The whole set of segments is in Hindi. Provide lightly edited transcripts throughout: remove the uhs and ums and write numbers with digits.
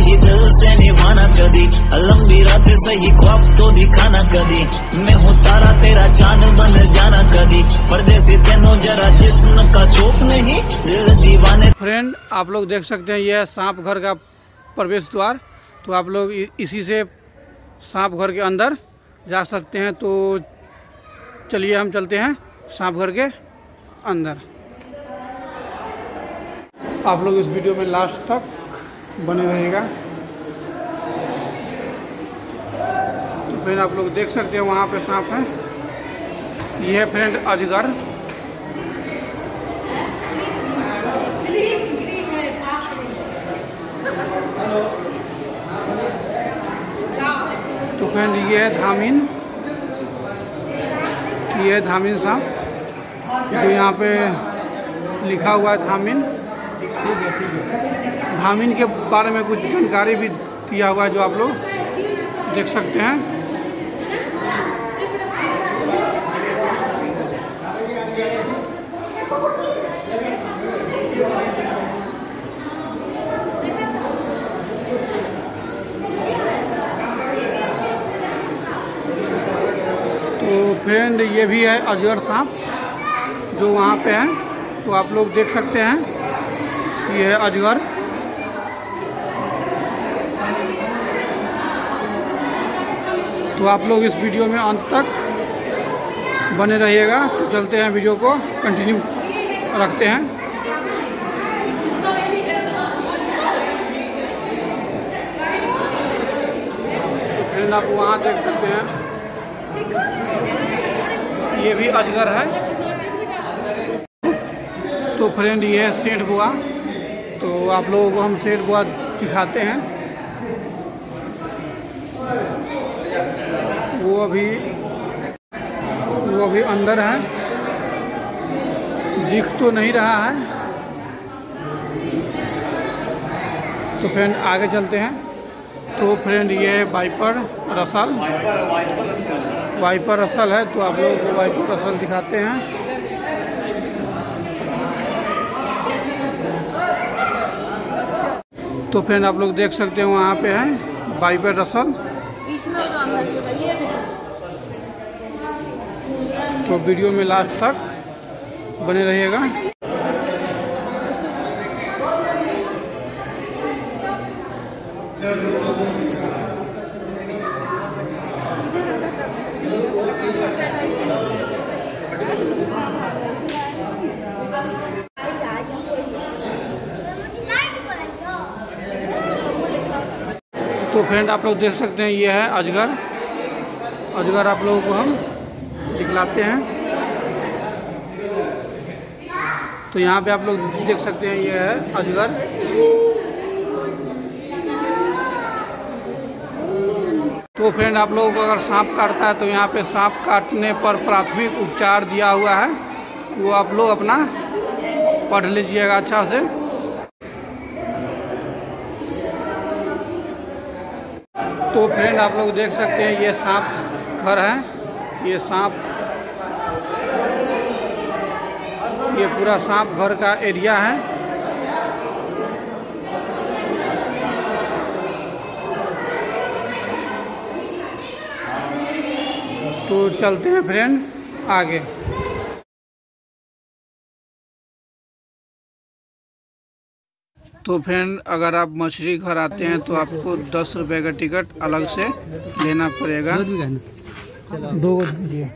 ही दिल से निभाना कदी, लंबी रात सही ख्वाब तो दिखाना कदी, मैं हूँ तारा तेरा चांद बन जाना कदी, परदेसी तेनों जरा जिस्म का शौक नहीं, दिल दीवाने। फ्रेंड आप लोग देख सकते हैं यह सांप घर का प्रवेश द्वार। तो आप लोग इसी से सांप घर के अंदर जा सकते हैं। तो चलिए हम चलते हैं सांप घर के अंदर। आप लोग इस वीडियो में लास्ट तक बने रहेगा। तो फ्रेंड आप लोग देख सकते हैं वहाँ पे सांप है। ये है फ्रेंड अजगर। तो फ्रेंड ये है धामिन, ये है धामिन सांप जो यहाँ पे लिखा हुआ है धामिन। धामिन के बारे में कुछ जानकारी भी दिया हुआ है जो आप लोग देख सकते हैं। तो फ्रेंड ये भी है अजगर सांप जो वहाँ पे है। तो आप लोग देख सकते हैं ये है अजगर। तो आप लोग इस वीडियो में अंत तक बने रहिएगा। तो चलते हैं वीडियो को कंटिन्यू रखते हैं। तो फ्रेंड आप वहाँ देख सकते हैं ये भी अजगर है। तो फ्रेंड ये है सेठ बुआ। तो आप लोगों को हम सेठ बुआ दिखाते हैं। वो अभी अंदर है, दिख तो नहीं रहा है। तो फ्रेंड आगे चलते हैं। तो फ्रेंड ये है वाइपर रसल। वाइपर रसल है। तो आप लोगों को वाइपर रसल दिखाते हैं। तो फ्रेंड आप लोग देख सकते हैं वहाँ पे है वाइपर रसल। तो वीडियो में लास्ट तक बने रहिएगा। तो फ्रेंड आप लोग देख सकते हैं ये है अजगर। अजगर आप लोगों को हम दिखलाते हैं। तो यहाँ पे आप लोग देख सकते हैं ये है अजगर। तो फ्रेंड आप लोगों को अगर सांप काटता है तो यहाँ पे सांप काटने पर प्राथमिक उपचार दिया हुआ है। वो आप लोग अपना पढ़ लीजिएगा अच्छा से। तो फ्रेंड आप लोग देख सकते हैं ये सांप घर है। ये सांप, ये पूरा सांप घर का एरिया है। तो चलते हैं फ्रेंड आगे। तो फ्रेंड अगर आप मछली घर आते हैं तो आपको 10 रुपये का टिकट अलग से लेना पड़ेगा। दो दीजिए।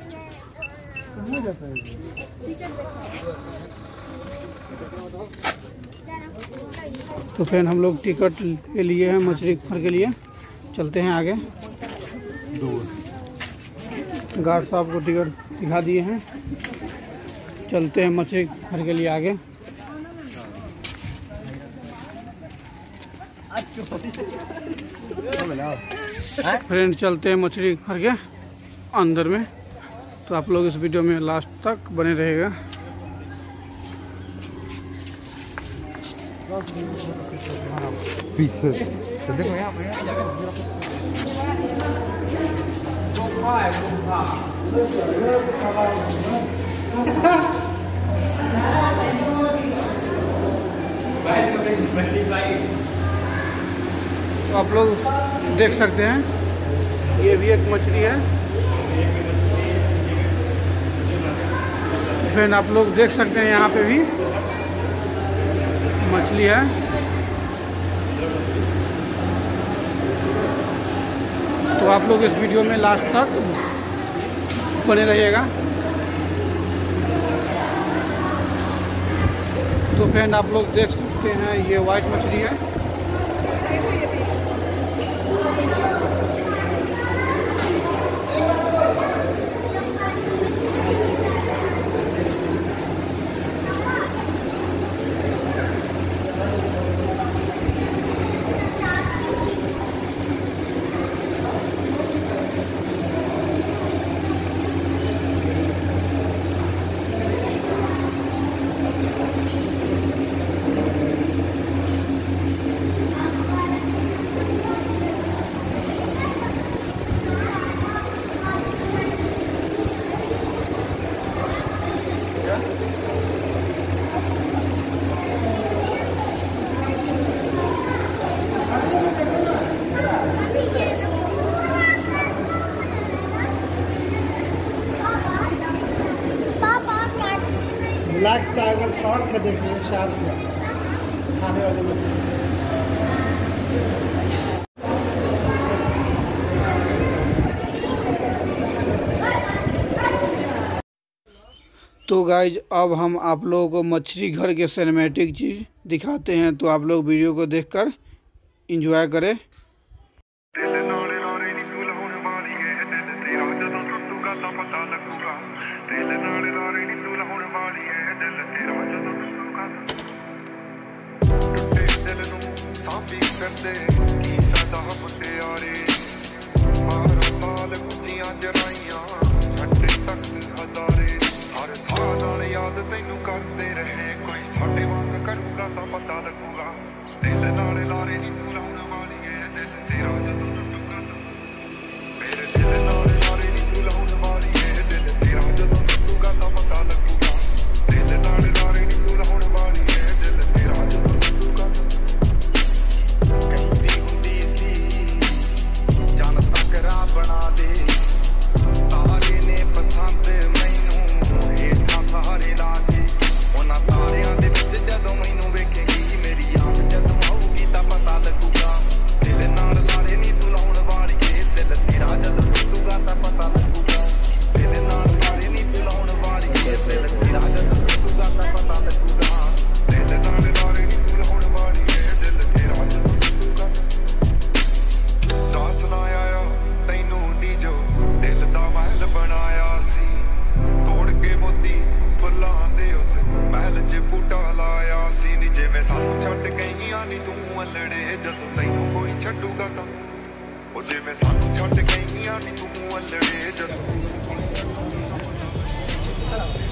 तो फ्रेंड हम लोग टिकट ले लिए हैं मछली घर के लिए। चलते हैं आगे। गार्ड साहब को टिकट दिखा दिए हैं। चलते हैं मछली घर के लिए आगे। फ्रेंड चलते हैं मछली घर के अंदर में। तो आप लोग इस वीडियो में लास्ट तक बने रहेगा। पीछे देखो यहाँ तो आप लोग देख सकते हैं, ये भी एक मछली है। फिर आप लोग देख सकते हैं यहाँ पे भी मछली है। तो आप लोग इस वीडियो में लास्ट तक बने रहिएगा। तो फ्रेंड आप लोग देख सकते हैं, ये वाइट मछली है। ब्लैक टाइगर शॉर्ट का देखिए, शार्क खाने वाले मछली। तो गाइज अब हम आप लोगों को मछली घर के सिनेमैटिक चीज़ दिखाते हैं, तो आप लोग वीडियो को देखकर एंजॉय करें। ਜਿਵੇਂ ਸਾਨੂੰ ਛੱਡ ਗਈਆਂ ਨੀ ਤੂੰ ਅਲੜੇ ਜਦੋਂ